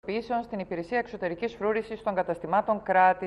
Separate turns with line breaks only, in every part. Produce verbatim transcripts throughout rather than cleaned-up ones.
αντιμετωπίσεων στην υπηρεσία εξωτερικής φρούρησης των καταστημάτων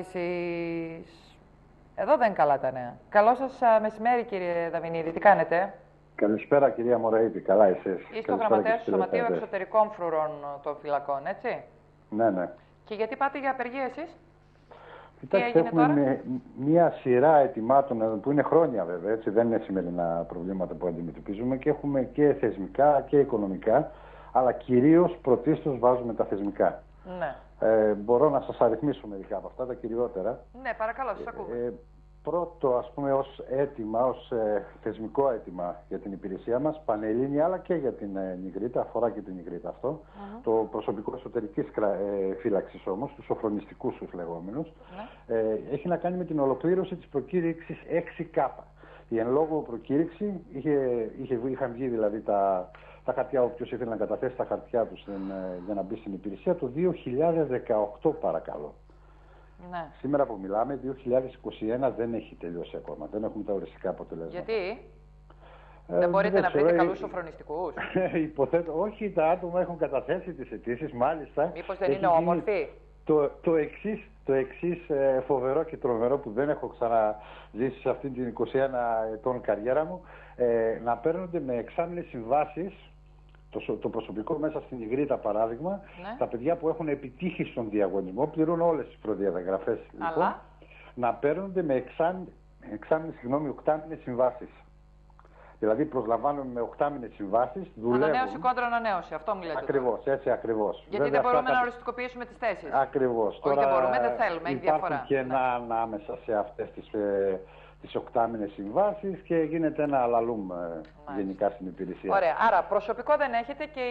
κράτησης. Εδώ δεν είναι καλά τα νέα. Καλό σας μεσημέρι, κύριε Δαμηνίδη. Τι κάνετε?
Καλησπέρα, κυρία Μωραήτη. Καλά εσείς?
Είστε ο γραμματέας του Σωματείου Εξωτερικών Φρουρών των Φυλακών, έτσι?
Ναι, ναι.
Και γιατί πάτε για απεργία εσείς?
Κοιτάξτε, έχουμε με, μία σειρά αιτημάτων που είναι χρόνια βέβαια, έτσι, δεν είναι σημερινά προβλήματα που αντιμετωπίζουμε και έχουμε και θεσμικά και οικονομικά, αλλά κυρίως πρωτίστως βάζουμε τα θεσμικά.
Ναι.
Ε, μπορώ να σας αριθμίσω μερικά από αυτά, τα κυριότερα.
Ναι, παρακαλώ, σας ακούμε.
Ε, πρώτο, ας πούμε, ως αίτημα, ως ε, θεσμικό αίτημα για την υπηρεσία μας, πανελλήνια, αλλά και για την ε, Νιγρήτα, αφορά και την Νιγρήτα αυτό, uh-huh. το προσωπικό εσωτερικής ε, φύλαξης όμως, τους σοφρονιστικούς τους λεγόμενους, uh-huh. ε, έχει να κάνει με την ολοκλήρωση της προκήρυξης έξι K. Η εν λόγω προκήρυξη, είχε, είχε, είχαν βγει δηλαδή τα, τα χαρτιά, όποιος ήθελε να καταθέσει τα χαρτιά του στην, ε, για να μπει στην υπηρεσία, το δύο χιλιάδες δεκαοκτώ παρακαλώ.
Ναι.
Σήμερα που μιλάμε, δύο χιλιάδες είκοσι ένα δεν έχει τελειώσει ακόμα. Δεν έχουμε τα οριστικά αποτελέσματα.
Γιατί?
Ε,
δεν μπορείτε
δεν
να βρείτε
ξέρω,
καλούς σοφρονιστικούς?
Υποθέτω, όχι, τα άτομα έχουν καταθέσει τις αιτήσεις, μάλιστα.
Μήπως δεν είναι όμορφοι?
Το, το εξής, το εξής ε, φοβερό και τρομερό που δεν έχω ξαναζήσει σε αυτή την είκοσι ένα ετών καριέρα μου, ε, να παίρνονται με εξάμηνες συμβάσεις. Το, το προσωπικό μέσα στην Νιγρήτα, παράδειγμα, ναι. τα παιδιά που έχουν επιτύχει στον διαγωνισμό, πληρούν όλες τις προδιαγραφές, λοιπόν, να παίρνονται με εξάμηνες, συγγνώμη, οκτάμηνες συμβάσεις. Δηλαδή προσλαμβάνουμε με οκτάμηνες συμβάσεις, δουλεύουν.
Ανανέωση κόντρα ανανέωση, αυτό μου λέτε.
Ακριβώς, έτσι ακριβώς.
Γιατί βέβαια, δεν μπορούμε να οριστικοποιήσουμε τις θέσεις.
Ακριβώς.
Όχι, δεν μπορούμε, δεν θέλουμε, έχει διαφορά.
Υπάρχουν κενά ναι. ανάμεσα σε αυτές τις, ε, τις οκτάμηνες συμβάσεις και γίνεται ένα αλαλούμ ε, γενικά στην υπηρεσία.
Ωραία. Άρα προσωπικό δεν έχετε και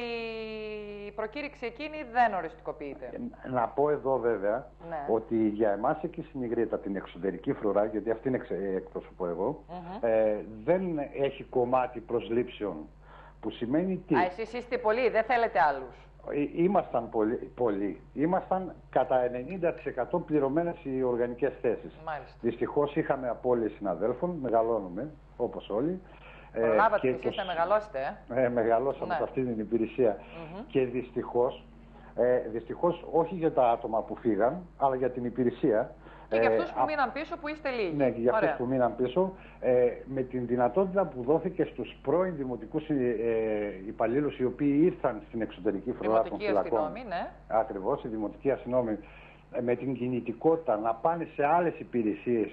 η προκήρυξη εκείνη δεν οριστικοποιείται.
Ε, να πω εδώ βέβαια
ναι.
ότι για εμάς εκεί στην Νιγρήτα, την εξωτερική φρουρά, γιατί αυτήν εκπροσωπώ εγώ, mm-hmm. ε, δεν έχει κομμάτι προσλήψεων. Που σημαίνει τι?
Α, εσείς είστε πολλοί, δεν θέλετε άλλους.
Ήμασταν πολλοί, πολλοί. Ήμασταν κατά ενενήντα τοις εκατό πληρωμένες οι οργανικές θέσεις. Δυστυχώς είχαμε απώλειες συναδέλφων, μεγαλώνουμε όπως όλοι.
Προλάβατε και εσείς να μεγαλώσετε.
Ε, μεγαλώσαμε ναι. σε αυτή την υπηρεσία. Mm-hmm. Και δυστυχώς, ε, δυστυχώς όχι για τα άτομα που φύγαν, αλλά για την υπηρεσία.
Και για αυτούς που α... μείναν πίσω που είστε λίγοι.
Ναι, και για
Ωραία.
αυτούς που μείναν πίσω, ε, με την δυνατότητα που δώθηκε στους πρώην δημοτικούς ε, υπαλλήλους οι οποίοι ήρθαν στην εξωτερική φρουρά των φυλακών.
Ναι.
Ακριβώς, η δημοτική αστυνόμη, ε, με την κινητικότητα να πάνε σε άλλες υπηρεσίες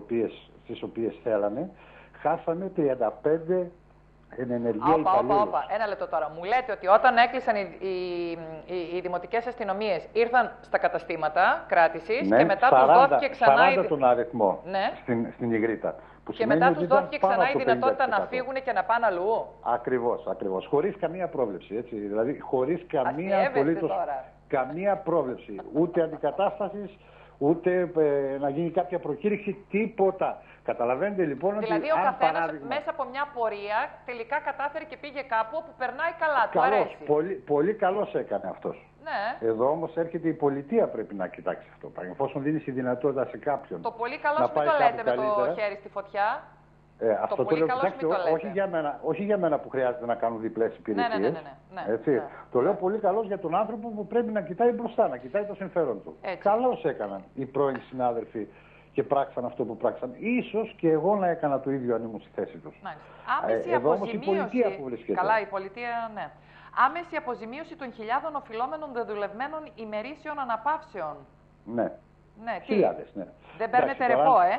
τις οποίες θέλανε, χάσαμε τριάντα πέντε εν ενεργεία υπαλλήλους.
Όπα, όπα, ένα λεπτό τώρα. Μου λέτε ότι όταν έκλεισαν οι, οι, οι, οι δημοτικές αστυνομίες ήρθαν στα καταστήματα κράτησης
ναι,
και μετά
σαράντα,
τους δόθηκε ξανά
σαράντα
η...
τον αριθμό
ναι.
στην, στην Νιγρήτα. Που
και μετά τους δόθηκε ξανά η δυνατότητα να φύγουν και να πάνε αλλού.
Ακριβώς, ακριβώς. Χωρίς καμία πρόβλεψη. Έτσι. Δηλαδή, χωρίς καμία απολύτως καμία πρόβλεψη. Ούτε αντικατάστασης, ούτε ε, να γίνει κάποια προκήρυξη, τίποτα. Καταλαβαίνετε λοιπόν
δηλαδή,
ότι.
Δηλαδή, ο καθένας
παράδειγμα...
μέσα από μια πορεία τελικά κατάφερε και πήγε κάπου όπου περνάει καλά. Του
καλώς,
αρέσει.
Πολύ, πολύ καλώς έκανε αυτός.
Ναι.
Εδώ όμως έρχεται η πολιτεία, πρέπει να κοιτάξει αυτό. Εφόσον δίνει τη δυνατότητα σε κάποιον.
Το πολύ καλώς μην το λέτε με το χέρι στη φωτιά.
Ε,
το
αυτό
πολύ
το λέω,
καλώς μην το λέτε.
Όχι για, μένα, όχι για μένα που χρειάζεται να κάνουν διπλές υπηρεσίες.
Ναι, ναι, ναι, ναι, ναι,
έτσι.
ναι.
Το λέω πολύ καλώς για τον άνθρωπο που πρέπει να κοιτάει μπροστά, να κοιτάει το συμφέρον του. Καλώς έκαναν οι πρώην συνάδελφοι και πράξαν αυτό που πράξαν. Ίσως και εγώ να έκανα το ίδιο αν ήμουν στη θέση τους.
Άμεση
ε, εδώ
αποζημίωση.
Όμως η πολιτεία που βρίσκεται.
Καλά, η πολιτεία, ναι. Άμεση αποζημίωση των χιλιάδων οφειλόμενων δεδουλευμένων ημερήσεων αναπαύσεων.
Ναι.
Ναι,
χιλιάδες, ναι.
Δεν παίρνετε ρεπό, ε.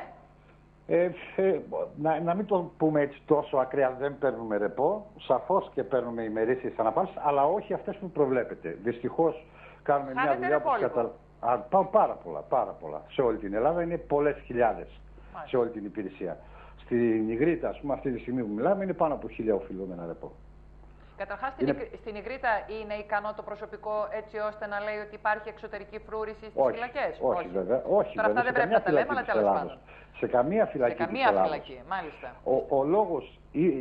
Ε, ε, να, να μην το πούμε έτσι τόσο ακραία, δεν παίρνουμε ρεπό. Σαφώς και παίρνουμε ημερήσιες αναπαύσεις, αλλά όχι αυτές που προβλέπετε. Δυστυχώς κάνουμε
Χάνετε
μια δουλειά που κατα... Α, πά, πάρα πολλά, πάρα πολλά. Σε όλη την Ελλάδα είναι πολλές χιλιάδες. Μάλιστα. Σε όλη την υπηρεσία. Στην Νιγρήτα, ας πούμε, αυτή τη στιγμή που μιλάμε, είναι πάνω από χίλια οφειλόμενα ρεπό.
Καταρχάς, είναι... στην Νιγρήτα είναι ικανό το προσωπικό έτσι ώστε να λέει ότι υπάρχει εξωτερική φρούρηση στις
όχι,
φυλακές?
Όχι, όχι, βέβαια. Όχι,
Τώρα
βέβαια.
αυτά δεν πρέπει να τα λέμε, αλλά τέλος πάντων.
Σε καμία φυλακή.
Σε καμία φυλακή, μάλιστα.
Ο, ο λόγος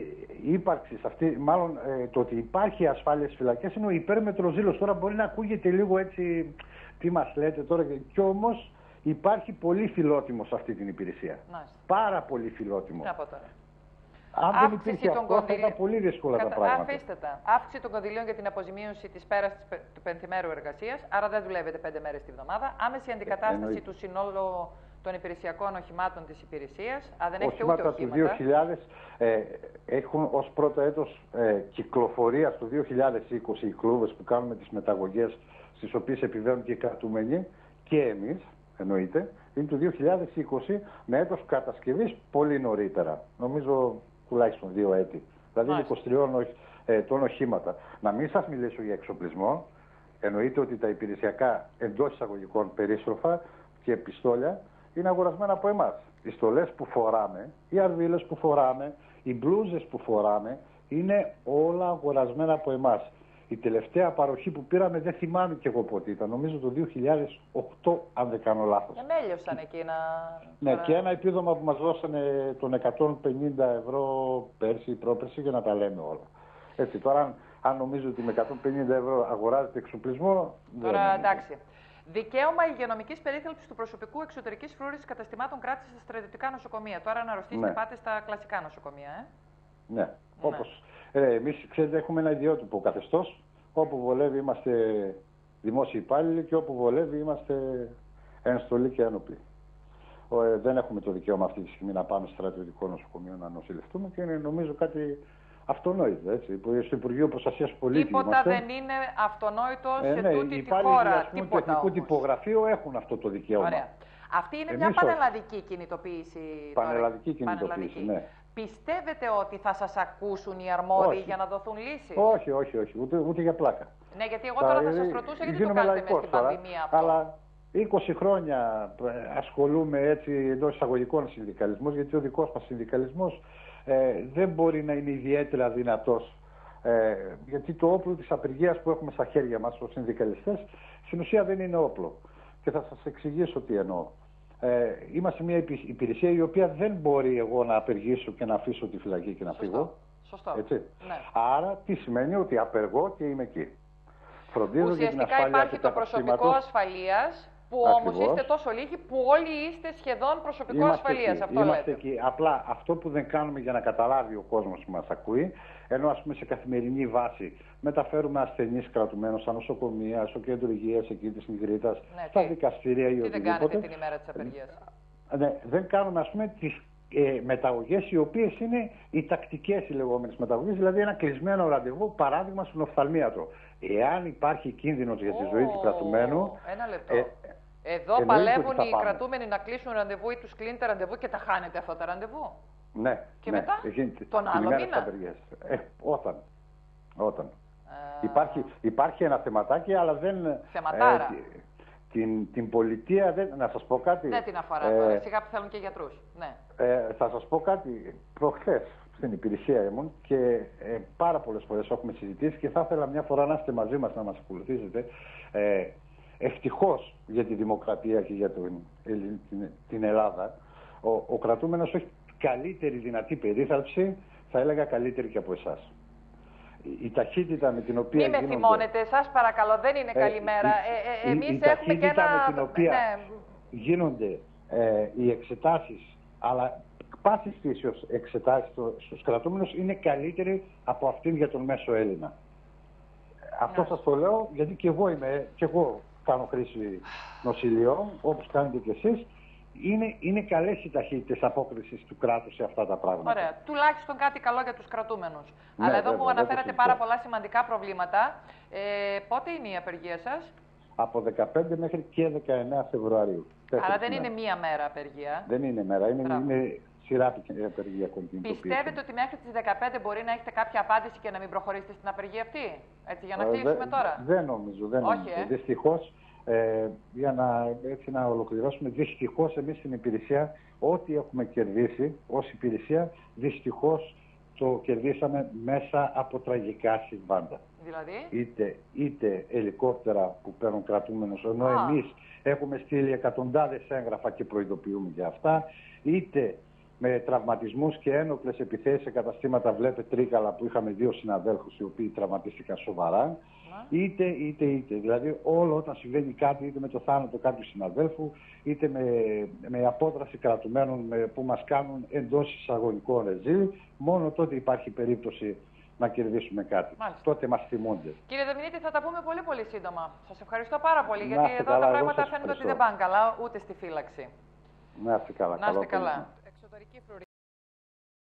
ύπαρξης αυτή, μάλλον ε, το ότι υπάρχει ασφάλεια στις φυλακές είναι ο υπέρμετρος ζήλος. Τώρα μπορεί να ακούγεται λίγο έτσι, τι μας λέτε τώρα, και όμως υπάρχει πολύ φιλότιμο σε αυτή την υπηρεσία.
Μάλιστα.
Πάρα πολύ φιλότιμο.
Τι να πω τώρα.
Αν δεν υπήρχε αυτό, κονδυλ... θα ήταν πολύ δύσκολα Κατα... τα πράγματα.
Αφήστε τα. Αύξηση των κονδυλίων για την αποζημίωση της πέρας του πενθημέρου εργασίας, άρα δεν δουλεύετε πέντε μέρες τη βδομάδα. Άμεση αντικατάσταση ε, του συνόλου των υπηρεσιακών οχημάτων της υπηρεσίας. Α, δεν έχετε ούτε οχήματα.
Του δύο χιλιάδες ε, έχουν ως πρώτο έτος ε, κυκλοφορίας του δύο χιλιάδες είκοσι οι κλούβες που κάνουμε τις μεταγωγές, στις οποίες επιβαίνουν και οι κρατούμενοι και εμείς, εννοείται, είναι του δύο χιλιάδες είκοσι με έτος κατασκευής πολύ νωρίτερα. Νομίζω τουλάχιστον δύο έτη. Δηλαδή είναι είκοσι τρία ετών οχήματα. Να μην σας μιλήσω για εξοπλισμό. Εννοείται ότι τα υπηρεσιακά εντός εισαγωγικών περίστροφα και πιστόλια είναι αγορασμένα από εμάς. Οι στολές που φοράμε, οι αρβίλες που φοράμε, οι μπλούζες που φοράμε είναι όλα αγορασμένα από εμάς. Η τελευταία παροχή που πήραμε δεν θυμάμαι κι εγώ πότε ήταν. Νομίζω το δύο χιλιάδες οκτώ, αν δεν κάνω λάθος.
Εμέλειωσαν εκείνα.
Ναι, τώρα... και ένα επίδομα που μας δώσανε των εκατόν πενήντα ευρώ πέρσι ή πρόπερσι για να τα λέμε όλα. Έτσι, τώρα αν, αν νομίζω ότι με εκατόν πενήντα ευρώ αγοράζεται εξοπλισμό...
Τώρα εντάξει. Δικαίωμα υγειονομικής περίθαλψης του προσωπικού εξωτερικής φρούρησης καταστημάτων κράτησης στα στρατιωτικά νοσοκομεία. Τώρα να αρρωστήσετε, ναι. Πάτε στα κλασικά νοσοκομεία, ε.
Ναι, ναι. Όπως... Ε, εμείς, ξέρετε, έχουμε ένα ιδιότυπο καθεστώς. Όπου βολεύει είμαστε δημόσιοι υπάλληλοι και όπου βολεύει είμαστε ενστολή και ένοπλοι. Ε, δεν έχουμε το δικαίωμα αυτή τη στιγμή να πάμε στο στρατιωτικό νοσοκομείο να νοσηλευτούμε και είναι νομίζω κάτι αυτονόητο. Έτσι, που στο Υπουργείο Προστασίας Πολίτη
τίποτα είμαστε. Δεν είναι αυτονόητο σε ε, ναι, τούτη τη χώρα.
Οι τεχνικού τυπογραφείου έχουν αυτό το δικαίωμα.
Ωραία. Αυτή είναι Εμείς μια πανελλαδική κινητοποίηση.
Πανελλαδική κινητοποίηση, ναι.
Πιστεύετε ότι θα σας ακούσουν οι αρμόδιοι για να δοθούν λύσεις?
Όχι, όχι, όχι. Ούτε, ούτε για πλάκα.
Ναι, γιατί εγώ τώρα θα σας ρωτούσα γιατί το κάνετε μες στην πανδημία αυτό.
Αλλά είκοσι χρόνια ασχολούμαι έτσι εντός εισαγωγικών συνδικαλισμούς, γιατί ο δικός μας συνδικαλισμός ε, δεν μπορεί να είναι ιδιαίτερα δυνατός. Ε, γιατί το όπλο της απεργίας που έχουμε στα χέρια μας ως συνδικαλιστές στην ουσία δεν είναι όπλο. Και θα σας εξηγήσω τι εννοώ. Ε, είμαστε μια υπηρεσία η οποία δεν μπορεί εγώ να απεργήσω και να αφήσω τη φυλακή και να
Σωστό.
φύγω.
Σωστό.
Έτσι.
Ναι.
Άρα τι σημαίνει? Ότι απεργώ και είμαι εκεί. Φροντίζω
ουσιαστικά
για την ασφάλεια
υπάρχει το προσωπικό ασφαλείας που όμως είστε τόσο λίγοι που όλοι είστε σχεδόν προσωπικό
είμαστε
ασφαλείας.
Εκεί.
Αυτό
είμαστε
λέτε.
Εκεί. Απλά αυτό που δεν κάνουμε για να καταλάβει ο κόσμος που μας ακούει, ενώ ας πούμε σε καθημερινή βάση μεταφέρουμε ασθενείς κρατουμένους στα νοσοκομεία, στο κέντρο υγείας εκεί της Νιγρίτας, ναι, στα τι, δικαστήρια ή οτιδήποτε.
Τι δεν κάνετε την ημέρα της απεργίας?
Ναι, δεν κάνουμε ας πούμε τις ε, μεταγωγές οι οποίες είναι οι τακτικές οι λεγόμενες μεταγωγές, δηλαδή ένα κλεισμένο ραντεβού, παράδειγμα στον οφθαλμίατρο. Εάν υπάρχει κίνδυνος για τη ζωή oh, του κρατουμένου...
Ένα λεπτό. Ε, Εδώ παλεύουν οι πάμε. κρατούμενοι να κλείσουν ραντεβού ή τους κλείνετε ραντεβού και τα χάνετε αυτά τα ραντεβού.
Ναι.
Και
ναι.
μετά,
Εκείνη,
τον άλλο μήνα.
Ε, όταν. όταν. Uh... Υπάρχει, υπάρχει ένα θεματάκι, αλλά δεν...
Θεματάρα.
Ε, την, την πολιτεία, δεν, να σας πω κάτι...
Δεν την αφορά ε, τώρα, σιγά που θέλουν και γιατρούς. Ναι.
Ε, θα σας πω κάτι, προχθές στην υπηρεσία ήμουν και ε, πάρα πολλές φορές έχουμε συζητήσει και θα ήθελα μια φορά να είστε μαζί μας να μας ακολουθήσετε. Ε, ευτυχώς για τη δημοκρατία και για τον, την, την Ελλάδα, ο, ο κρατούμενος έχει καλύτερη δυνατή περίθαλψη, θα έλεγα καλύτερη και από εσάς. Η ταχύτητα με την οποία.
Μην με γίνονται... θυμώνετε, σας παρακαλώ, δεν είναι καλημέρα. Ε, ε, ε, εμείς
η, η
έχουμε και ένα.
Με την οποία
ναι.
γίνονται ε, οι εξετάσεις, αλλά πάσης φύσεως εξετάσεις στους κρατούμενους είναι καλύτερη από αυτήν για τον μέσο Έλληνα. Αυτό ναι. σας το λέω γιατί και εγώ είμαι, και εγώ κάνω χρήση νοσηλειών, όπως κάνετε και εσείς. Είναι, είναι καλές οι ταχύτητες απόκρισης του κράτους σε αυτά τα πράγματα.
Ωραία. Τουλάχιστον κάτι καλό για τους κρατούμενους.
Ναι,
Αλλά εδώ
βέβαια,
μου αναφέρατε πάρα πολλά σημαντικά προβλήματα. Ε, πότε είναι η απεργία σας?
Από δεκαπέντε μέχρι και δεκαεννέα Φεβρουαρίου.
Άρα δεν είναι μία μέρα απεργία.
Δεν είναι μέρα, είναι, είναι σειρά απεργιακών κινητοποιήσεων.
Πιστεύετε ότι μέχρι τις δεκαπέντε μπορεί να έχετε κάποια απάντηση και να μην προχωρήσετε στην απεργία αυτή? Έτσι, για να κλείσουμε
ε,
τώρα.
Δεν νομίζω, δεν
Όχι,
νομίζω.
Ε?
Δυστυχώς, ε, για να, έτσι, να ολοκληρώσουμε, δυστυχώς εμείς στην υπηρεσία, ό,τι έχουμε κερδίσει ως υπηρεσία, δυστυχώς το κερδίσαμε μέσα από τραγικά συμβάντα.
Δηλαδή?
Είτε, είτε ελικόπτερα που παίρνουν κρατούμενους, ενώ ah. εμείς έχουμε στείλει εκατοντάδες έγγραφα και προειδοποιούμε για αυτά, είτε με τραυματισμούς και ένοπλες επιθέσεις σε καταστήματα, βλέπετε Τρίκαλα που είχαμε δύο συναδέλφους οι οποίοι τραυματίστηκαν σοβαρά, Uh-huh. Είτε, είτε, είτε. Δηλαδή, όλο όταν συμβαίνει κάτι, είτε με το θάνατο κάποιου συναδέλφου, είτε με, με απόδραση κρατουμένων με, που μας κάνουν εντός εισαγωγικών ρεζίλ, μόνο τότε υπάρχει περίπτωση να κερδίσουμε κάτι. Μάλιστα. Τότε μας θυμούνται.
Κύριε Δεμινίτη, θα τα πούμε πολύ πολύ σύντομα. Σας ευχαριστώ πάρα πολύ, να γιατί εδώ καλά, τα πράγματα φαίνεται ότι δεν πάνε καλά, ούτε στη φύλαξη.
Να είστε καλά.
Να είστε καλά. Εξωτερική φρουρία.